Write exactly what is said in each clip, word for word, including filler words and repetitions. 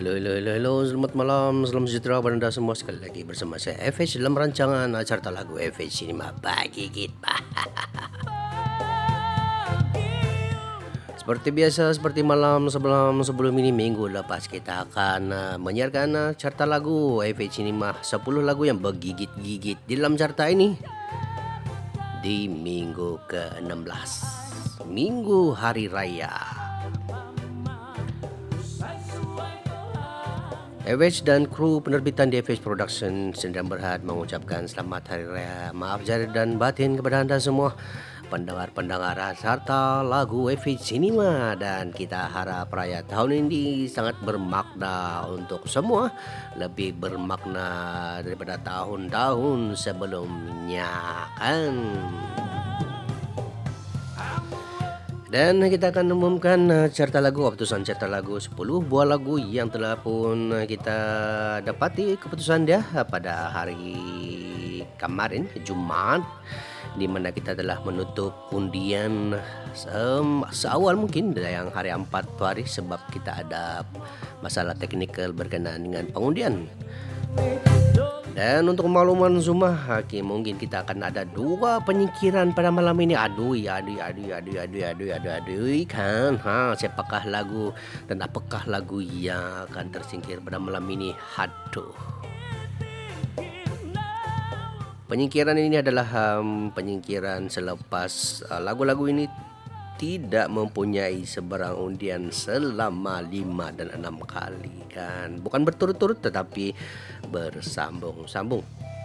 Halo, halo, halo, halo, selamat malam, salam sejahtera kepada anda semua. Sekali lagi bersama saya F H dalam rancangan acara lagu F H Cinema Pagi Kita. Seperti biasa, seperti malam sebelum sebelum ini minggu lepas kita akan uh, menyiarkan uh, carta lagu F H Cinema, sepuluh lagu yang bergigit-gigit di dalam carta ini di minggu ke enam belas, Minggu Hari Raya. F H dan kru penerbitan di F H Production sedang berhad mengucapkan selamat Hari Raya, maaf zahir dan batin kepada anda semua pendengar-pendengar serta lagu F H Cinema, dan kita harap raya tahun ini sangat bermakna untuk semua, lebih bermakna daripada tahun-tahun sebelumnya kan. Dan kita akan umumkan uh, carta lagu, keputusan carta lagu sepuluh buah lagu yang telah pun uh, kita dapati keputusan dia uh, pada hari kemarin Jumat, di mana kita telah menutup undian um, seawal mungkin yang hari empat hari sebab kita ada masalah teknikal berkenaan dengan pengundian. Dan untuk makluman semua, mungkin kita akan ada dua penyingkiran pada malam ini. Aduh, aduh, aduh, aduh, aduh, aduh, aduh, aduh, kan? Ha, siapakah lagu dan apakah lagu yang akan tersingkir pada malam ini? Aduh. Penyingkiran ini adalah um, penyingkiran selepas uh, lagu-lagu ini tidak mempunyai seberang undian selama lima dan enam kali kan, bukan berturut-turut tetapi bersambung-sambung.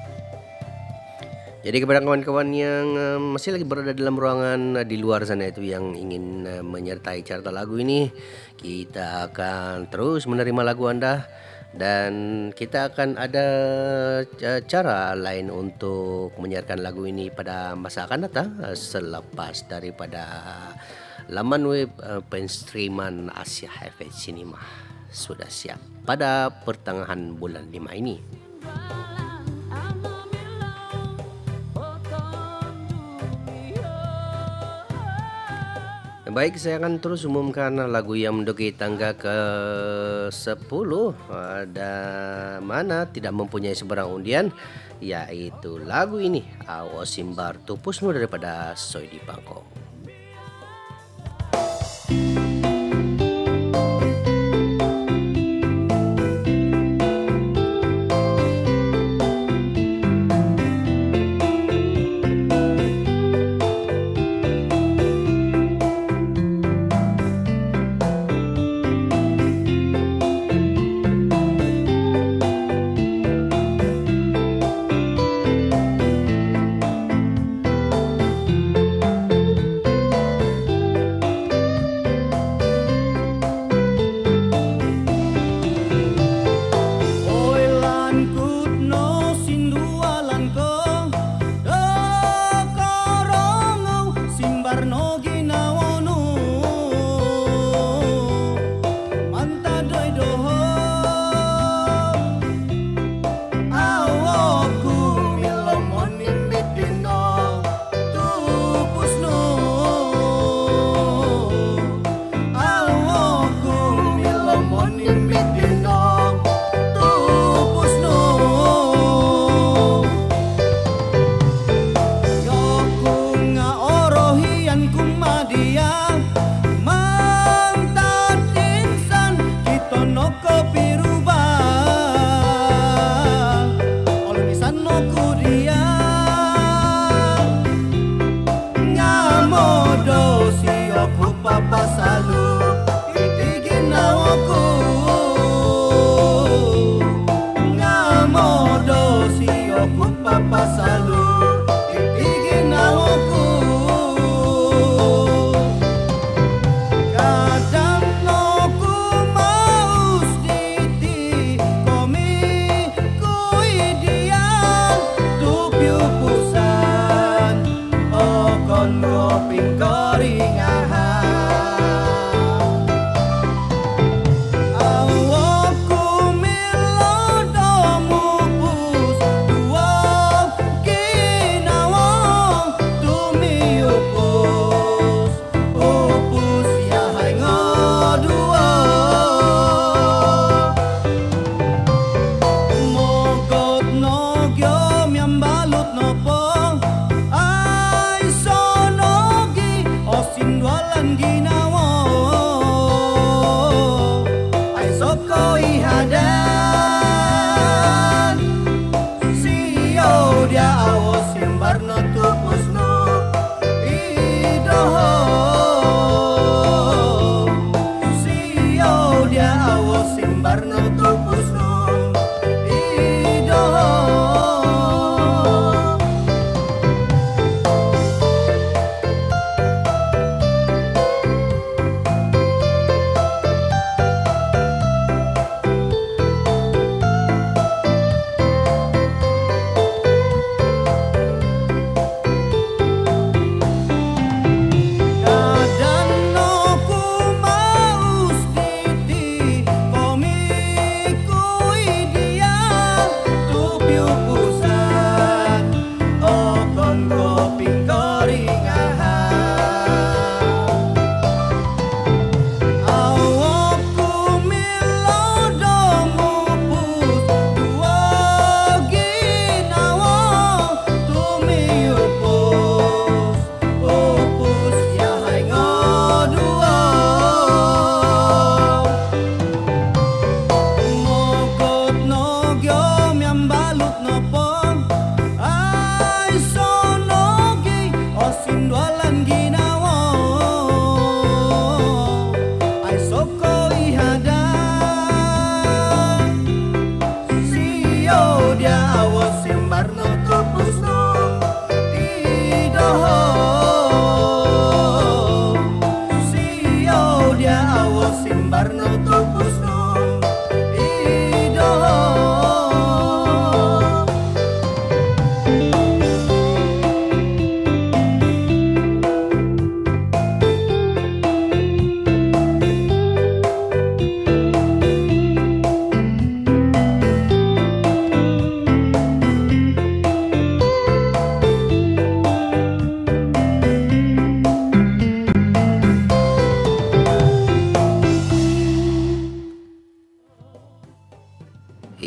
Jadi kepada kawan-kawan yang uh, masih lagi berada dalam ruangan uh, di luar sana itu yang ingin uh, menyertai carta lagu ini, kita akan terus menerima lagu anda. Dan kita akan ada cara lain untuk menyiarkan lagu ini pada masa akan datang selepas daripada laman web penstreaman Asia F H Cinema sudah siap pada pertengahan bulan lima ini. Baik, saya akan terus umumkan lagu yang menduduki tangga ke sepuluh ada mana tidak mempunyai seberang undian, yaitu lagu ini Awas Simbar Tupusmu daripada Soidi Bangkok.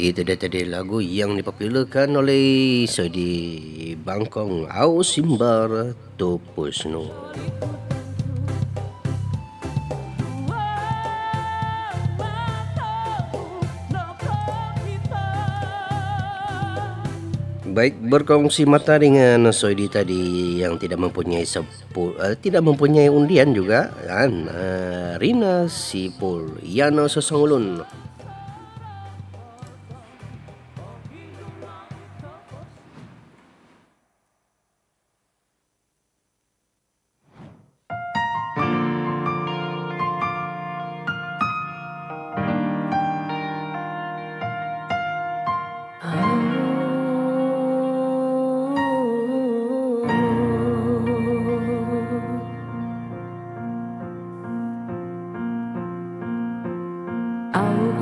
Itu dia tadi lagu yang dipopularkan oleh Sodi Bangkong Au Simbar Topusno. Baik, berkongsi mata dengan Soidi tadi yang tidak mempunyai sepu, uh, tidak mempunyai undian juga kan, uh, Rina Sipul Yana Sosongulun. Aku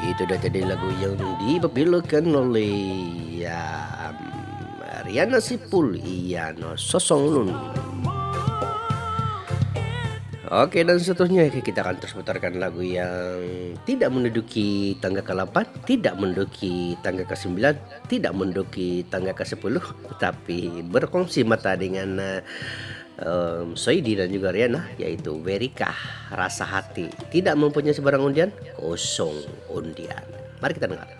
Itu dia tadi lagu yang dipopulerkan oleh ya Riana Sipul, Iyano Sosonglun. Oke, dan seterusnya kita akan terus putarkan lagu yang tidak menduduki tangga ke delapan, tidak menduduki tangga ke sembilan, tidak menduduki tangga ke sepuluh, tetapi berkongsi mata dengan um, Soidi dan juga Riana, yaitu Verika Rasa Hati. Tidak mempunyai sebarang undian, kosong undian. Mari kita dengar.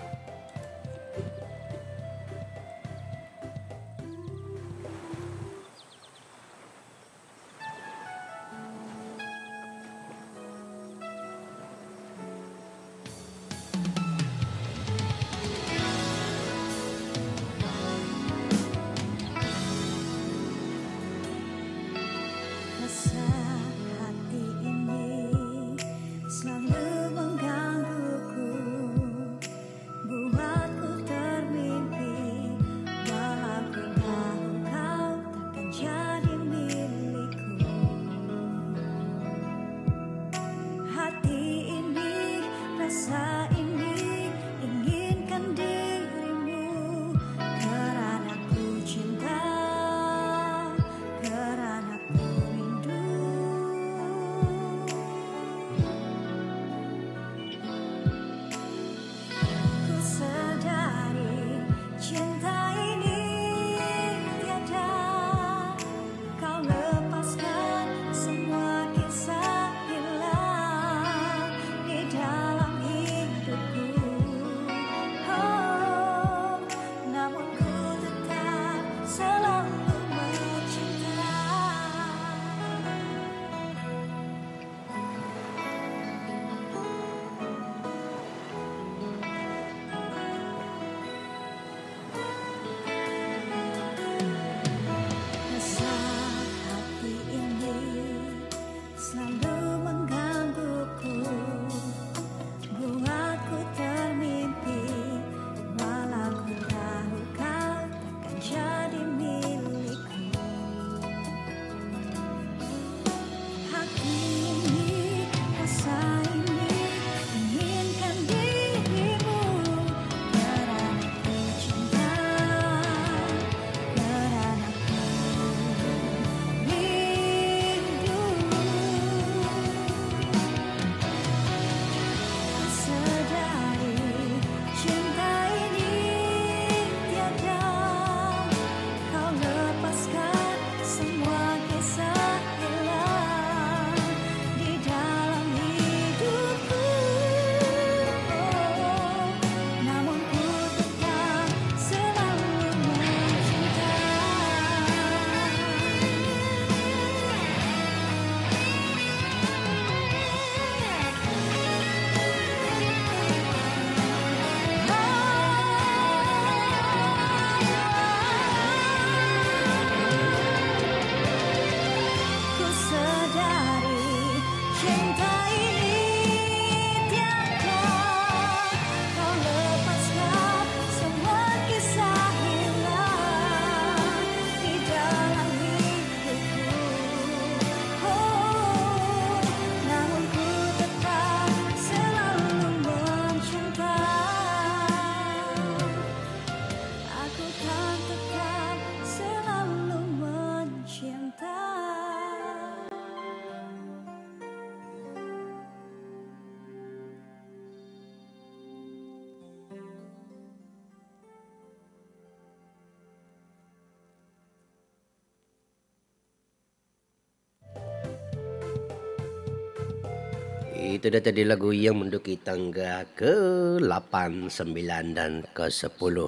Itu dia tadi lagu yang menduduki tangga ke delapan, sembilan dan ke sepuluh.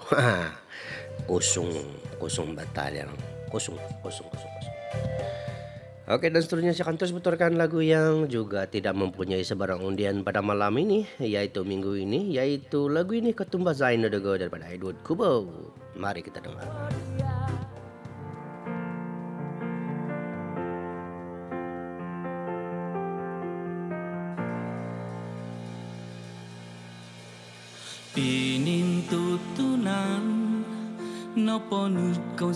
Kosong, kosong batalion. Kosong, kosong, kosong, kosong. Oke, dan seterusnya saya akan terus putarkan lagu yang juga tidak mempunyai sebarang undian pada malam ini, yaitu minggu ini, yaitu lagu ini Ketumba Zaino Dego daripada Edward Kubo. Mari kita dengar. Pinintutunan no ponut kau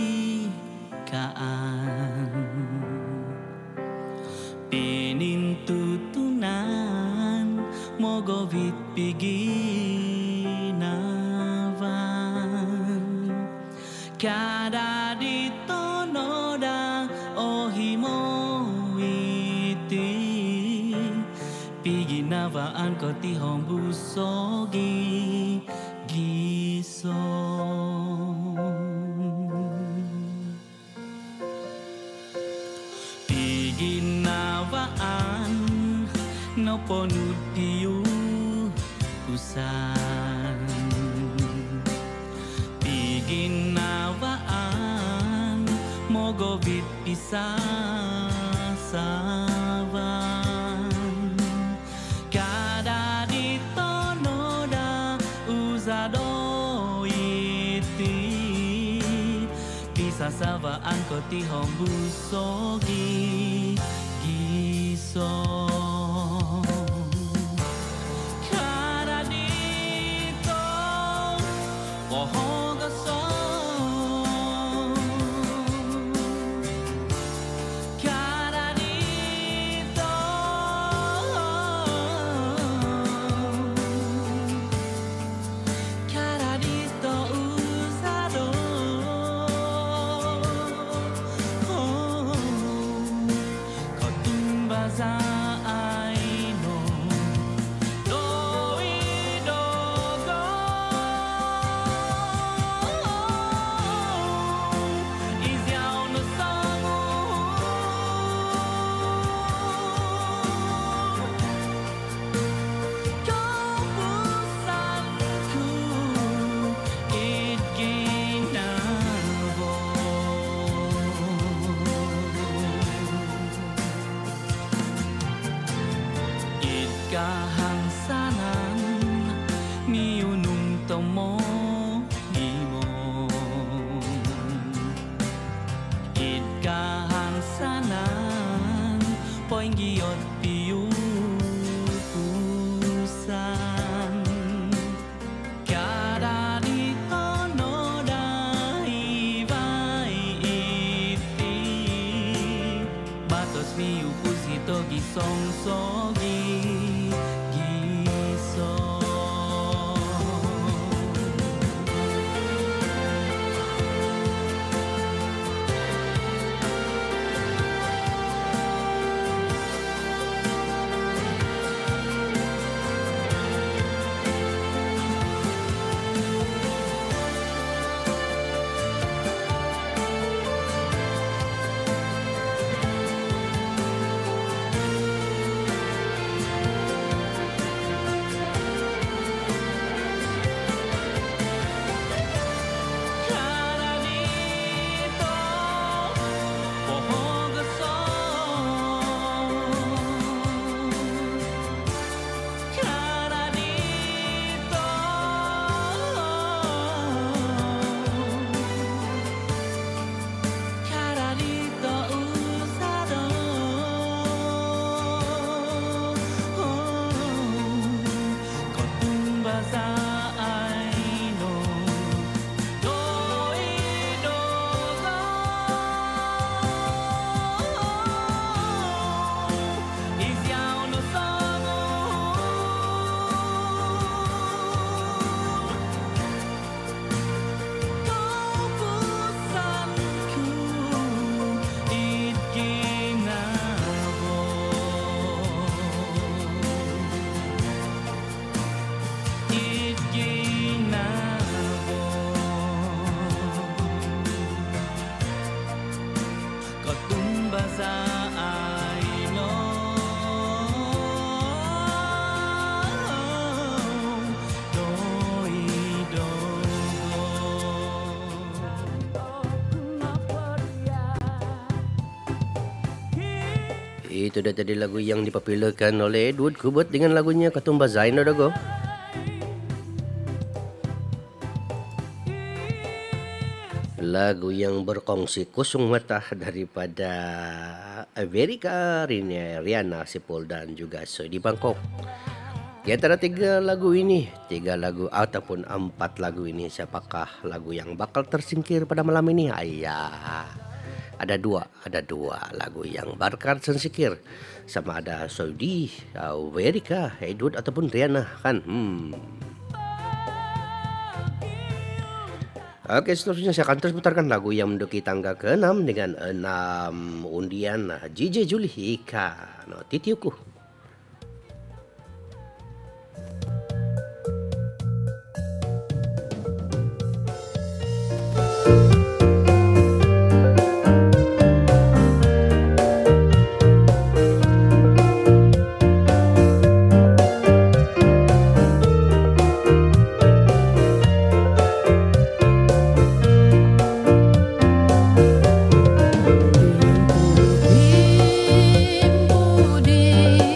sikaan Pinintutunan mo govit piginawan kada ditonoda ohimo iti piginawaan ko ti hombusogi giso piginawaan no ponut piu usan piginawaan mogobit pisasawan kada ditonoda uzado iti pisasawaan ko ti hombusogi giso kahangsanan niunung tomo imo it kahangsanan poing giot piu pusan kada ditonoda iwai iti batos miu pusito gisong sogi Itu dah tadi lagu yang dipopularkan oleh Edward Kubot dengan lagunya Katumba Zaino Dago. Lagu yang berkongsi kusung mata daripada Amerika, Rihanna, Sipol dan juga Soy di Bangkok. Di antara tiga lagu ini, tiga lagu ataupun empat lagu ini, siapakah lagu yang bakal tersingkir pada malam ini? Ayah. Ada dua, ada dua lagu yang Barkar Sensikir sama ada Saudi, uh, Werika, Edward ataupun Rihanna kan. Hmm. Oke, seterusnya saya akan terus putarkan lagu yang menduduki tangga keenam dengan enam undian. Nah, J J Juli Ika no Titiuku. Tempo, tempo de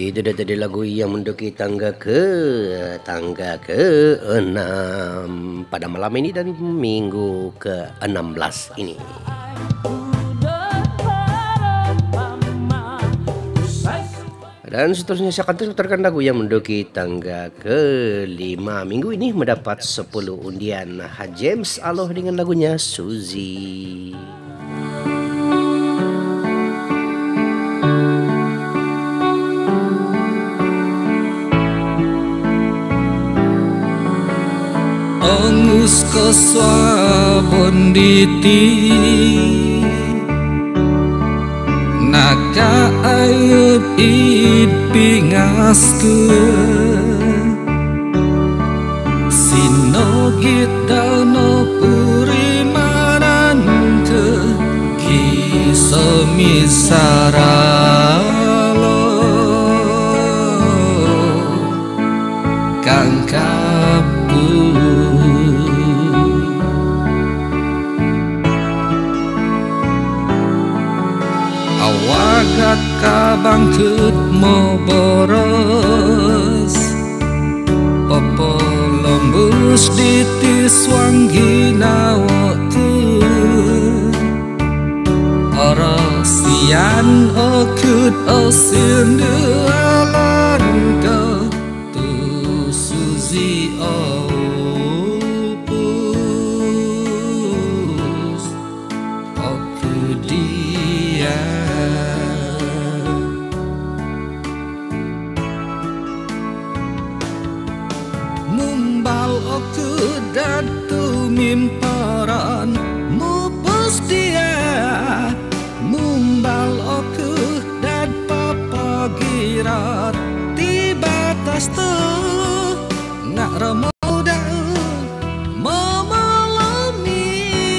Itu dia tadi lagu yang menduduki tangga ke tangga ke enam pada malam ini dan minggu ke enam belas ini. Dan seterusnya saya akan putarkan lagu yang menduduki tangga kelima minggu ini mendapat sepuluh undian. James Aloh dengan lagunya Suzy. Ongus koswa bonditi Naka ayub id pingasku Sinogit dano purimanan ke Kisomisaralo Kang kapu Awagat kabangkut mo boros Popo lombus ditiswang ginawaku Orosian okut osin dualan ko Tu Suzy opus Oku dia Mumbal oku datu mimparan mupus dia Mumbal oku dan papagirat di batas tu Nak remuda memalami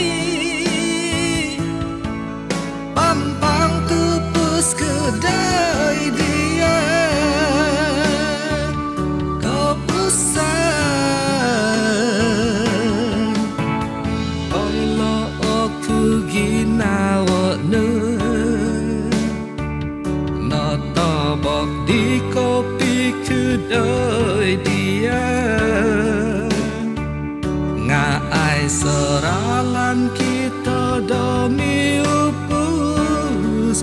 Pampang kupus kedai dia Kepusan Oilo oku ginawa nu Nata bok di kopi kedai dia Ngaai seralan kita demi upus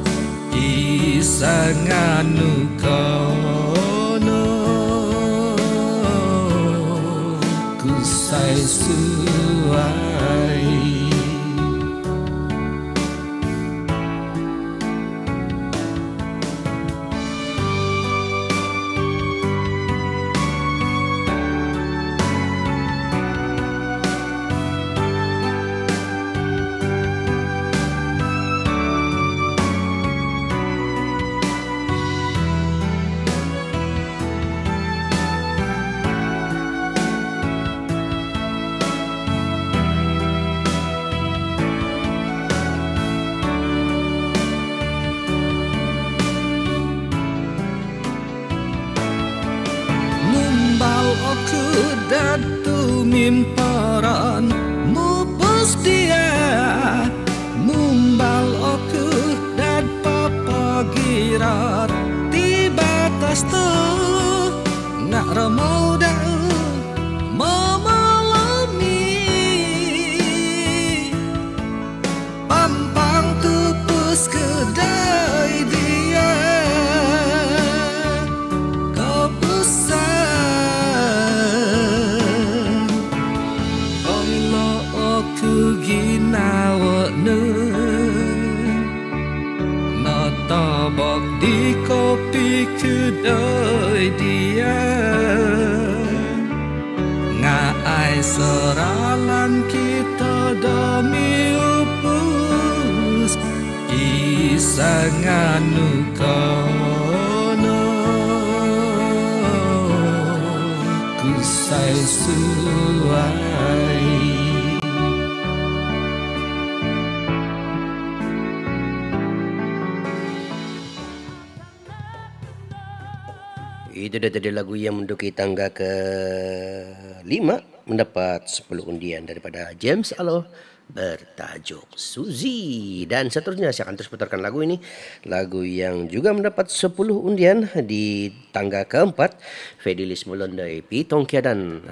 Isanganu kono Kusai suai Oku datu mimparan mupus dia Mumbal oku dan papagirat di batas tu Nak remuda memalami Pampang tupus kedai dia Kepusan Oku ginawa nu Nata bok di kopi kedai dia Ngaai seralan kita demi upus Isanganu kono Kusai suai Itu dia tadi lagu yang menduduki tangga ke lima mendapat sepuluh undian daripada James Aloh bertajuk Suzy. Dan seterusnya saya akan terus putarkan lagu ini, lagu yang juga mendapat sepuluh undian di tangga keempat, Fedilis Mulondai Pitong Kiadan.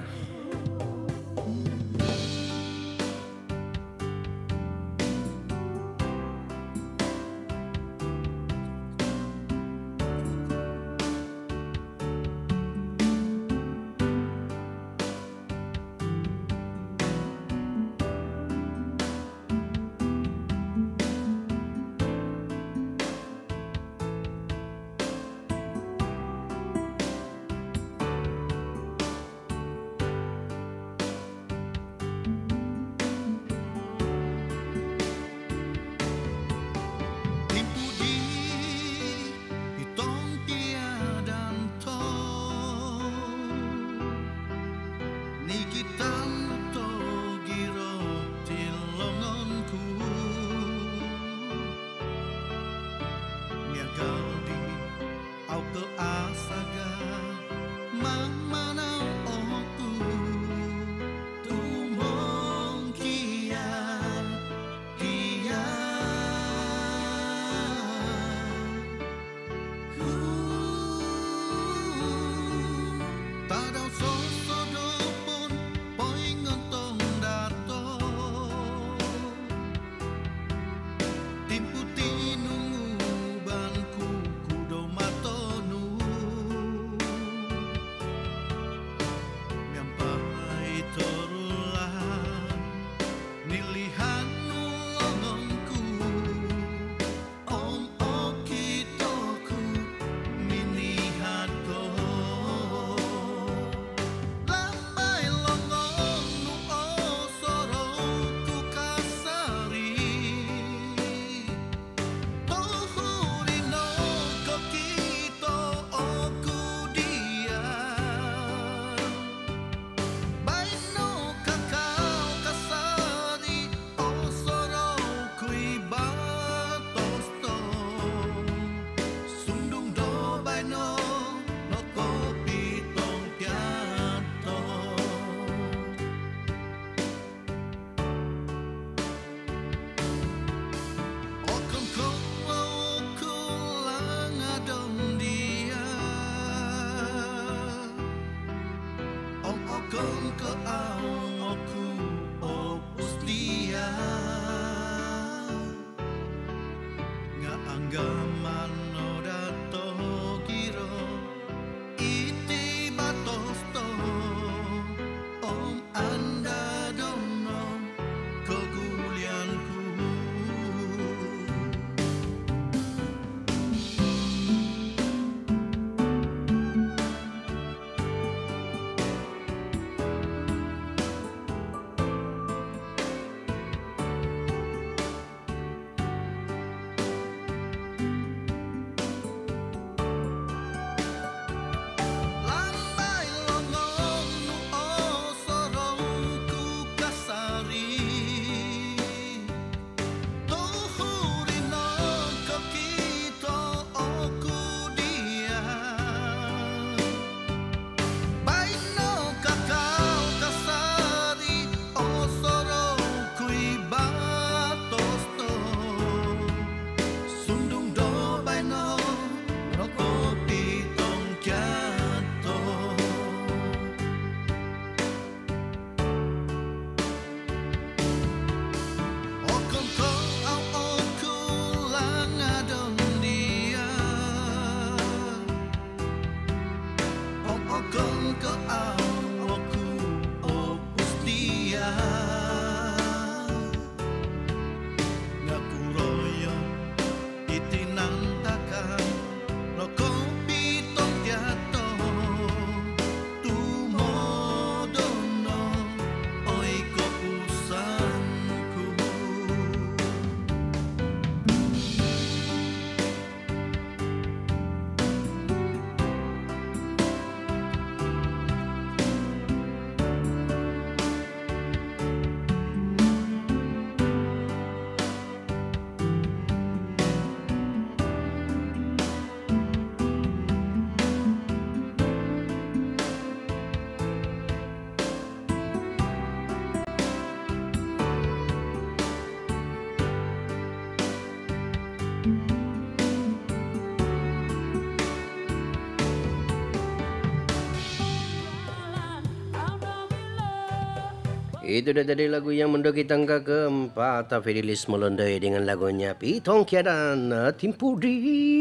Itu dia tadi lagu yang menduduki tangga keempat, Fidelis Melondoi dengan lagunya Pitong Kiadan Timpudi.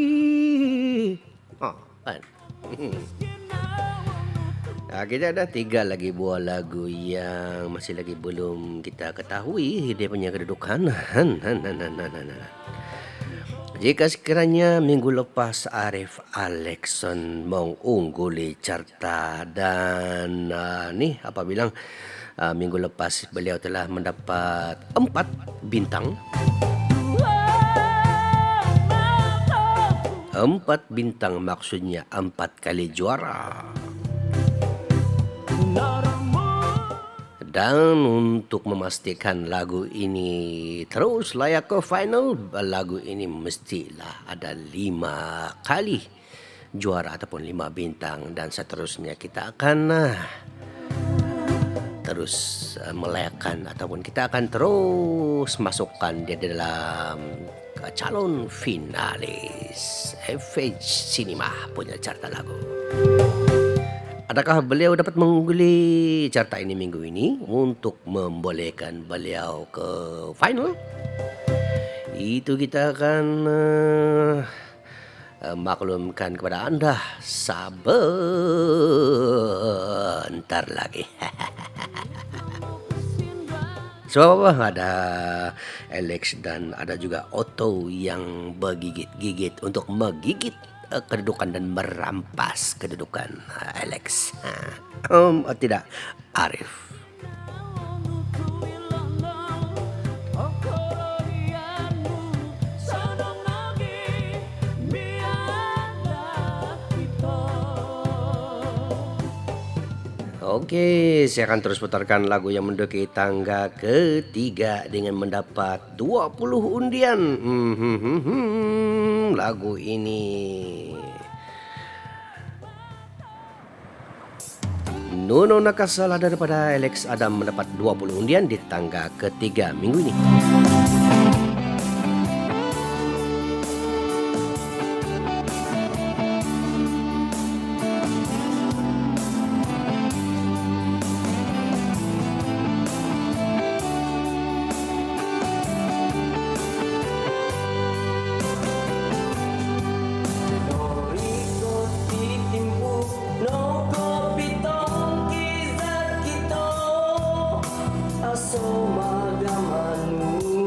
Oh, kan. Nah, kita ada tiga lagi buah lagu yang masih lagi belum kita ketahui dia punya kedudukan. Han, han, han, han, han, han. Jika sekiranya minggu lepas Arif Alexson mengungguli carta dan uh, nih apa bilang uh, minggu lepas beliau telah mendapat empat bintang. Empat bintang maksudnya empat kali juara. Dan untuk memastikan lagu ini terus layak ke final, lagu ini mestilah ada lima kali juara ataupun lima bintang. Dan seterusnya kita akan uh, terus uh, melayakkan ataupun kita akan terus masukkan dia dalam uh, calon finalis F H Cinema punya carta lagu. Adakah beliau dapat mengungguli carta ini minggu ini untuk membolehkan beliau ke final? Itu kita akan uh, uh, maklumkan kepada anda sebentar lagi. So ada Alex dan ada juga Otto yang bergigit-gigit untuk menggigit kedudukan dan merampas kedudukan Alex. Um, tidak, Arif. Oke, saya akan terus putarkan lagu yang menduduki tangga ketiga dengan mendapat dua puluh undian. Hmm, hmm, hmm, hmm. Lagu ini Nuno Nakasala daripada Alex Adam mendapat dua puluh undian di tangga ketiga minggu ini. So magaman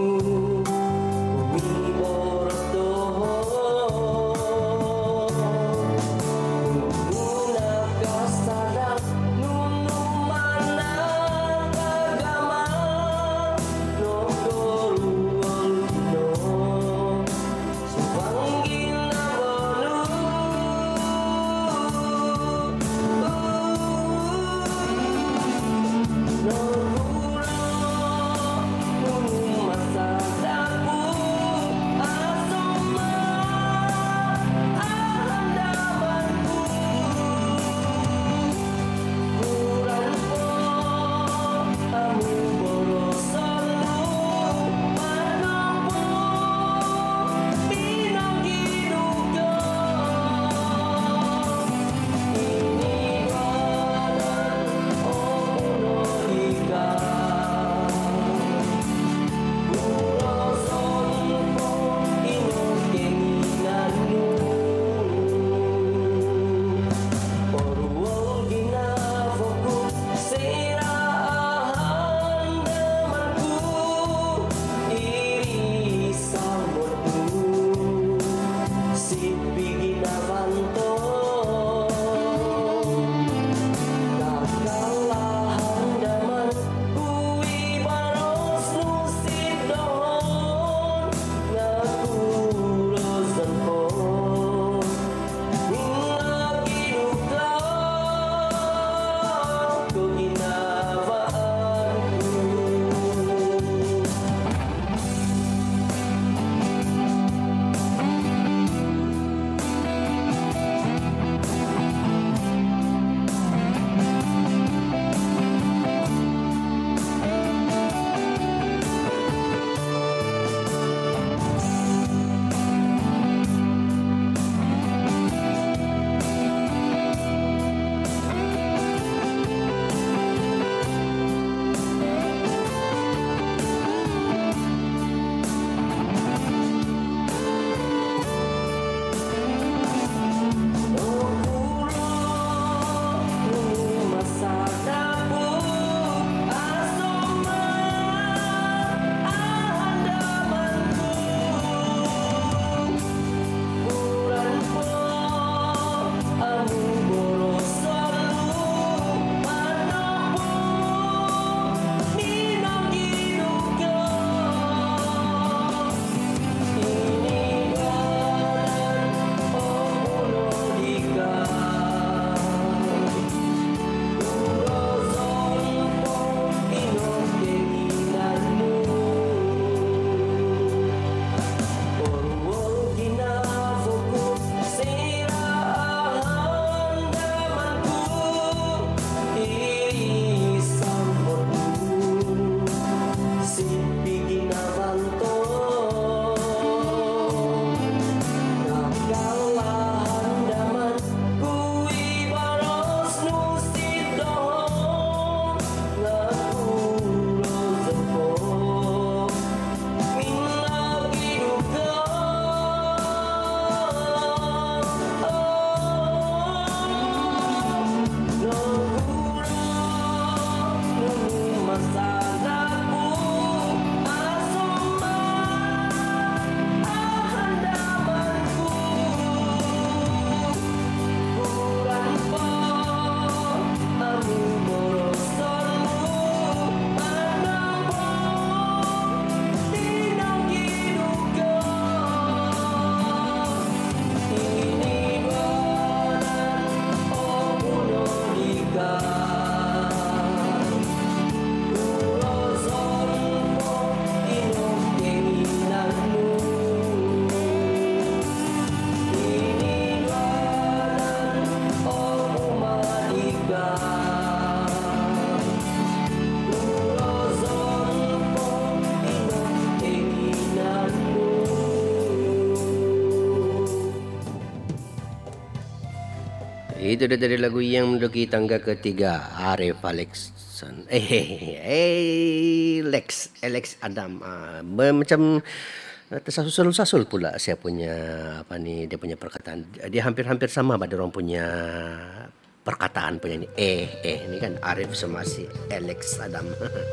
Itu dia dari lagu yang menduduki tangga ketiga, Arif Alexson. Eh, eh, eh, Lex, Alex Adam. Ah, macam eh, tersasul-sasul pula saya punya apa nih dia punya perkataan. Dia hampir-hampir sama pada orang punya perkataan punya ini. Eh, eh, ini kan Arif sama si Alex Adam.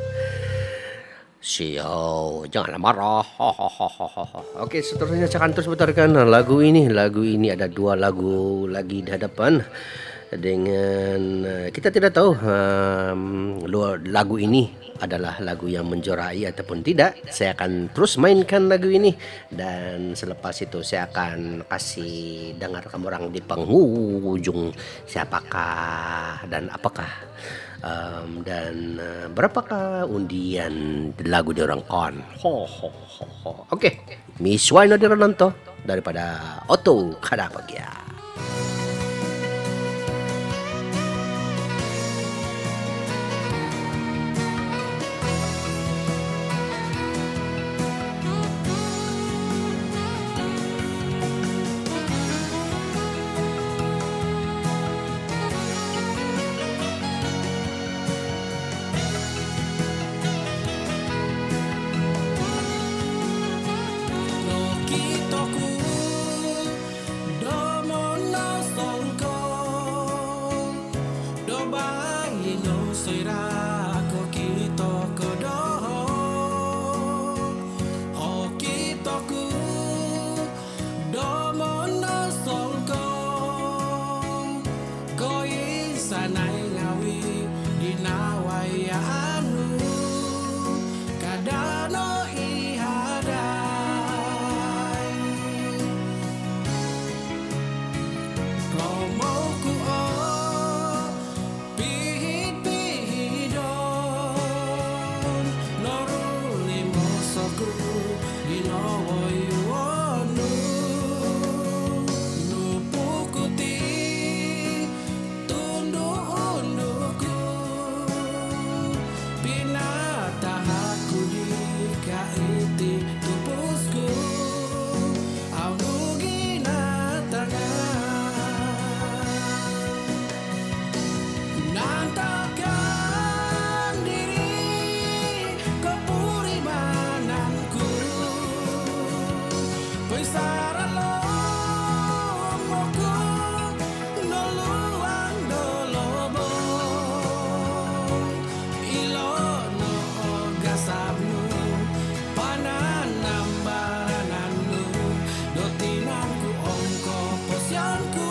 Siau, janganlah marah. Ho, ho, ho, ho, ho, ho. Oke, seterusnya saya akan terus putarkan lagu ini. Lagu ini ada dua lagu lagi di hadapan dengan eh, kita tidak tahu um, lu- lagu ini adalah lagu yang menjuarai ataupun tidak. Saya akan terus mainkan lagu ini dan selepas itu saya akan kasih dengar kamu orang di penghujung siapakah dan apakah um, dan uh, berapakah undian lagu di orang kon. Ho ho ho ho. Oke, Miswaino di Rononto daripada Otto Kadapagya. No kitoku domo no songko do bangi no soira ko kitoko do o kitoku domo no songko koi sanai ngawi dinawai anu kadano ihadai romoku o pihit pihidon noruli mosoku dinowoi wonu nupukuti tundu unduku pinatahaku di kaiti tupusku au nugina tangan nantakan diri kepurimananku Pesaran lomoku noluang dolobo ilono gasabnu pananam barananmu dotinanku ongko posyanku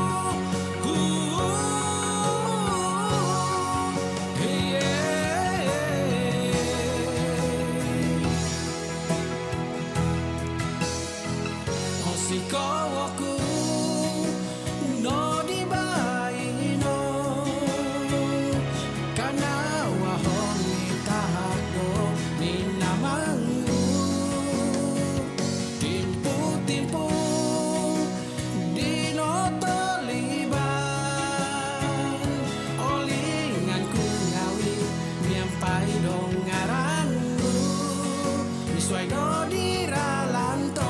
Osikowoku no dibaino kana wahongi tahado minamangu timpu-timpu dino taliban olinganku ngawi miampai dong ngaranmu miswai no diralanto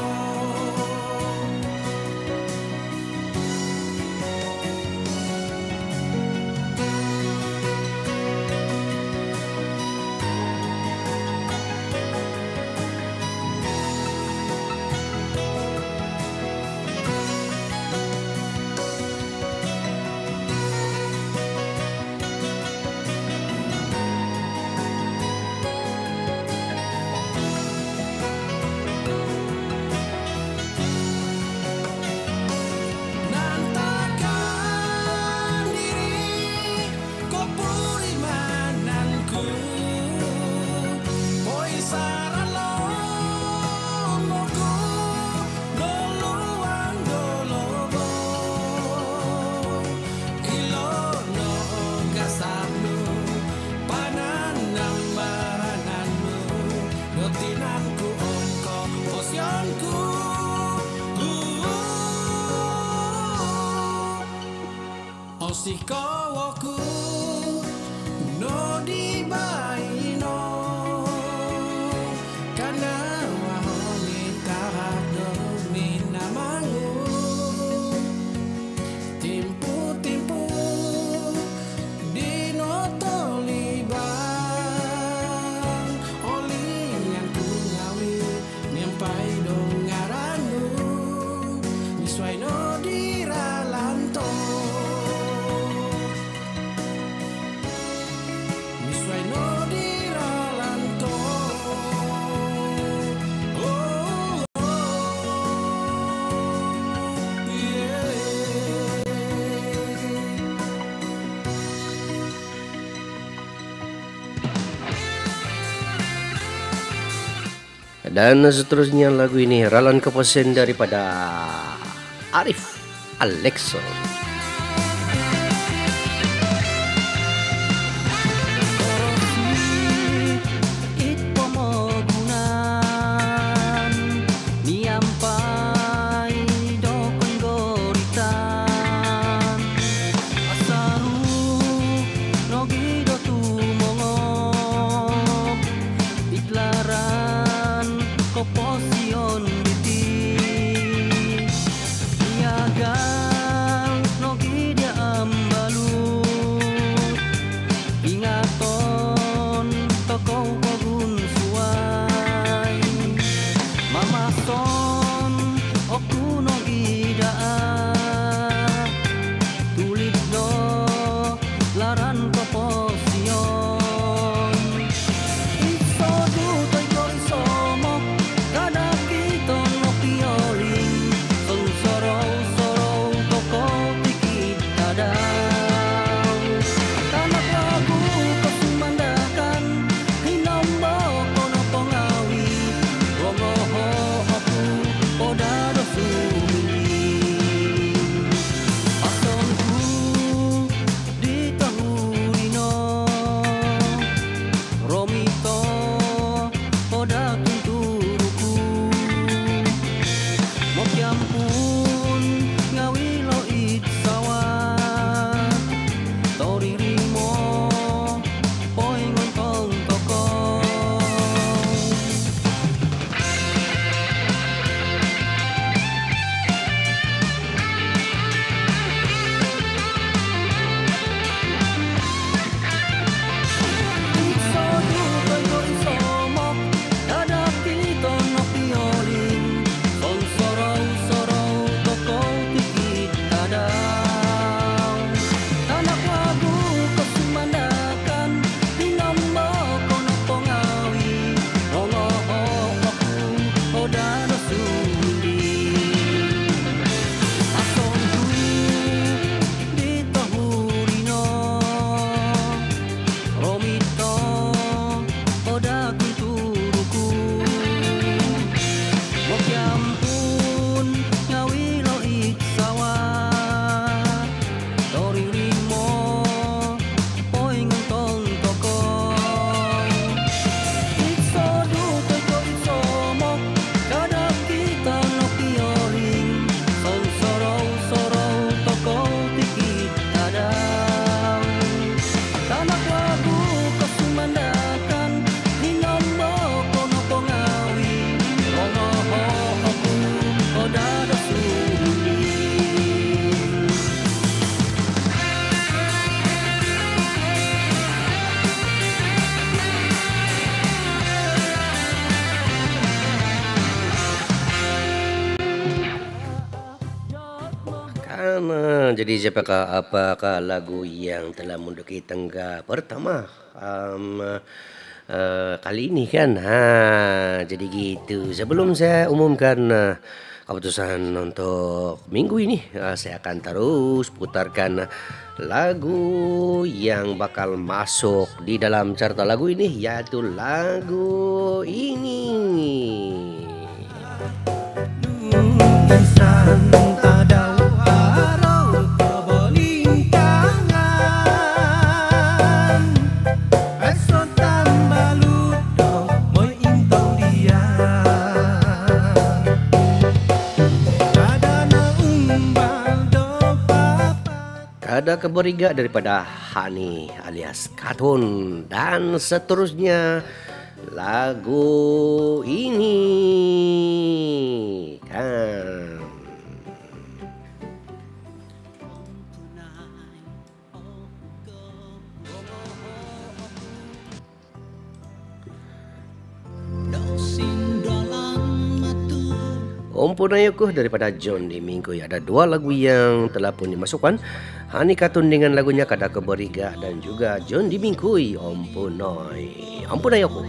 Nantakan diri kepurimananku Poisaran lomoku doluang dolobo ilono gasabnu pananam barananmu dotinanku ongko posyanku Osikowoku no dibaino kana wahoni tahado minamangu timpu-timpu Dan seterusnya lagu ini Ralan Keposen daripada Arif Alexo. Jadi siapakah apakah lagu yang telah menduduki tangga pertama um, uh, kali ini kan? Ha, jadi gitu. Sebelum saya umumkan uh, keputusan untuk minggu ini, uh, saya akan terus putarkan lagu yang bakal masuk di dalam carta lagu ini, yaitu lagu ini. Insan ada Ada keberiga daripada Hani alias Katun. Dan seterusnya lagu ini kan. Ompun Ayuku daripada John di Minggu. Ada dua lagu yang telah pun dimasukkan. Hani Katun dengan lagunya Kada Keberiga dan juga John di Minggu. Ompun Noy. Ompun Ayuku.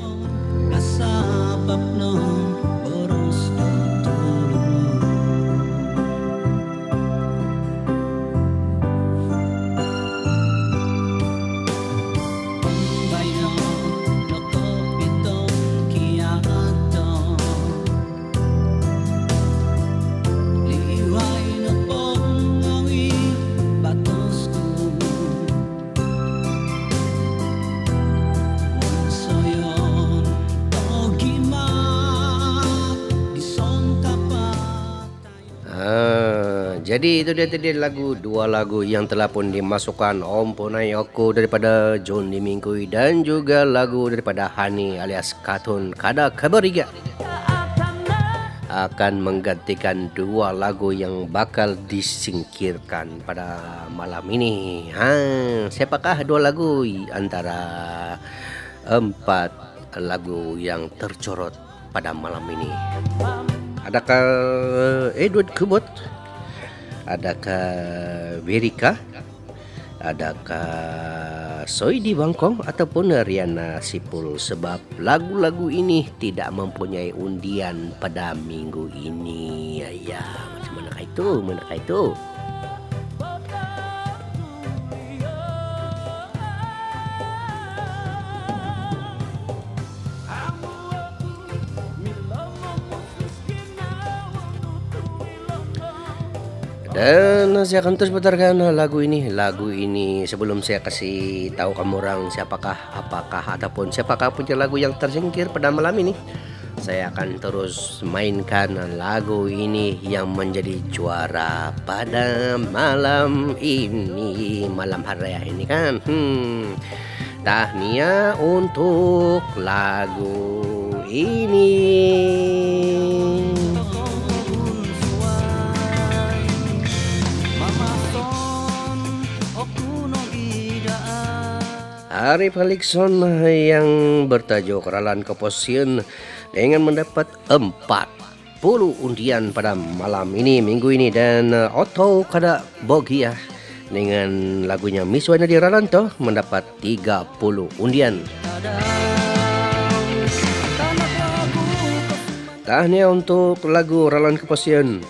Jadi itu dia tadi lagu dua lagu yang telah pun dimasukkan Om Punai Aku daripada John Dimingkui dan juga lagu daripada Hani alias Katun Kada Kabariga akan menggantikan dua lagu yang bakal disingkirkan pada malam ini. Ha, siapakah dua lagu antara empat lagu yang tercorot pada malam ini? Adakah Edward Kubot? Adakah Verika? Adakah Soidi Bangkong ataupun Riana Sipul? Sebab lagu-lagu ini tidak mempunyai undian pada minggu ini. Ya, macam manakah itu? Manakah itu? Dan saya akan terus putarkan lagu ini. Lagu ini sebelum saya kasih tahu kamu orang siapakah, apakah ataupun siapakah punya lagu yang tersingkir pada malam ini, saya akan terus mainkan lagu ini yang menjadi juara pada malam ini, malam hari raya ini kan. Hmm. Tahniah untuk lagu ini. Arif Halikson yang bertajuk Ralan Keposian dengan mendapat empat puluh undian pada malam ini, minggu ini. Dan Otto Kada Bogia dengan lagunya Miss Wana di Ralanto mendapat tiga puluh undian. Tahniah untuk lagu Ralan Keposian.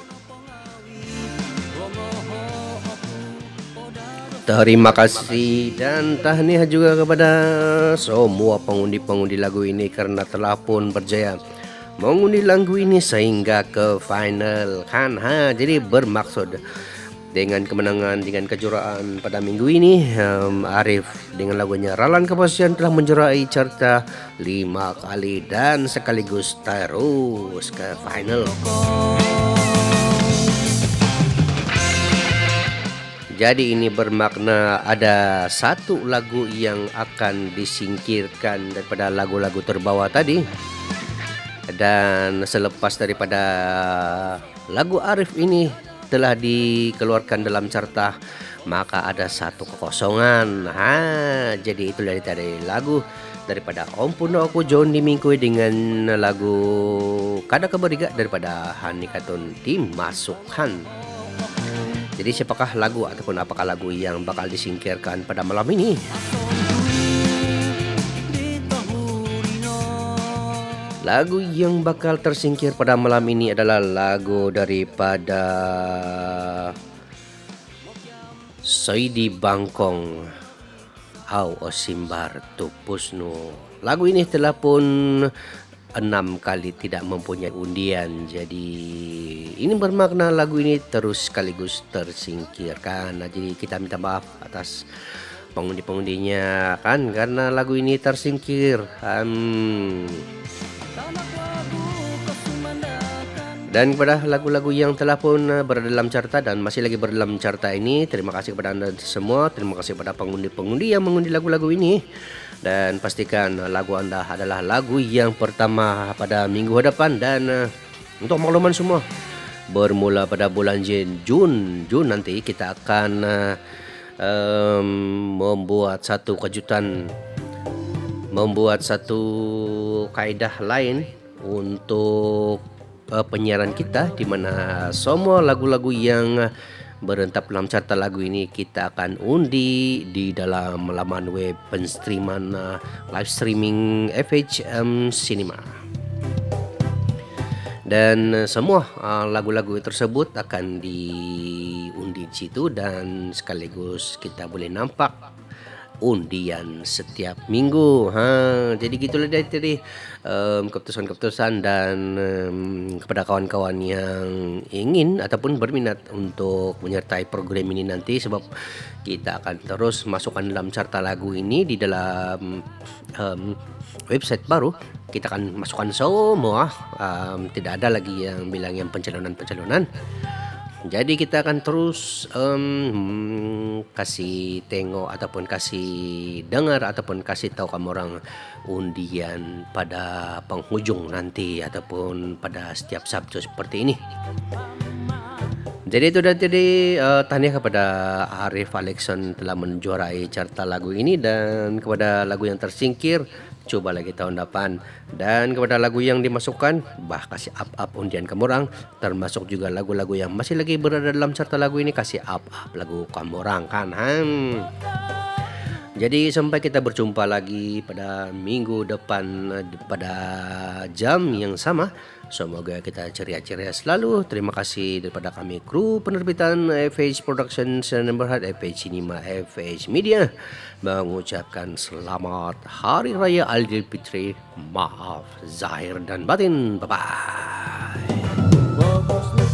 Terima kasih dan tahniah juga kepada semua pengundi-pengundi lagu ini karena telah pun berjaya mengundi lagu ini sehingga ke final kan. Ha, jadi bermaksud dengan kemenangan, dengan kejuaraan pada minggu ini, um, Arif dengan lagunya Ralan Keposian telah menjuarai carta lima kali dan sekaligus terus ke final. Jadi ini bermakna ada satu lagu yang akan disingkirkan daripada lagu-lagu terbawah tadi. Dan selepas daripada lagu Arif ini telah dikeluarkan dalam carta, maka ada satu kekosongan. Ha, jadi itu dari tadi lagu daripada Om Puno Aku John Dimingkui dengan lagu Kada Kabariga daripada Hani Katun dimasukkan. Jadi siapakah lagu ataupun apakah lagu yang bakal disingkirkan pada malam ini? Lagu yang bakal tersingkir pada malam ini adalah lagu daripada Soidi Bangkong Au Osimbar Tupusnu. Lagu ini telah pun enam kali tidak mempunyai undian. Jadi ini bermakna lagu ini terus sekaligus tersingkirkan. Nah, jadi kita minta maaf atas pengundi-pengundinya kan karena lagu ini tersingkir. Hmm. Dan kepada lagu-lagu yang telah pun berada dalam carta dan masih lagi berada dalam carta ini, terima kasih kepada anda semua. Terima kasih kepada pengundi-pengundi yang mengundi lagu-lagu ini. Dan pastikan lagu anda adalah lagu yang pertama pada minggu hadapan. Dan uh, untuk makluman semua, bermula pada bulan Jun Jun nanti kita akan uh, um, membuat satu kejutan, membuat satu kaedah lain untuk uh, penyiaran kita, di mana semua lagu-lagu yang berentap dalam carta lagu ini kita akan undi di dalam laman web penstreaman uh, live streaming F H M Cinema. Dan uh, semua uh, lagu-lagu tersebut akan diundi di situ dan sekaligus kita boleh nampak undian setiap minggu. Ha, jadi gitulah dari tadi um, keputusan-keputusan dan um, kepada kawan-kawan yang ingin ataupun berminat untuk menyertai program ini nanti, sebab kita akan terus masukkan dalam carta lagu ini di dalam um, website baru. Kita akan masukkan semua, um, tidak ada lagi yang bilang yang pencalonan-pencalonan. Jadi kita akan terus, mmm, kasih tengok ataupun kasih dengar ataupun kasih tahu kamu orang undian pada penghujung nanti ataupun pada setiap Sabtu seperti ini. Jadi itu dan jadi, eee, tahniah kepada Arif Alexson telah menjuarai carta lagu ini dan kepada lagu yang tersingkir, coba lagi tahun depan. Dan kepada lagu yang dimasukkan, bah kasih up-up undian kamu orang, termasuk juga lagu-lagu yang masih lagi berada dalam carta lagu ini kasih up-up lagu kamu orang kan, hmm. Jadi sampai kita berjumpa lagi pada minggu depan, eee, pada jam yang sama. Semoga kita ceria-ceria selalu. Terima kasih daripada kami kru penerbitan F H Productions dan Berhad F H Cinema F H Media mengucapkan selamat Hari Raya Aidilfitri. Maaf zahir dan batin. Bye bye.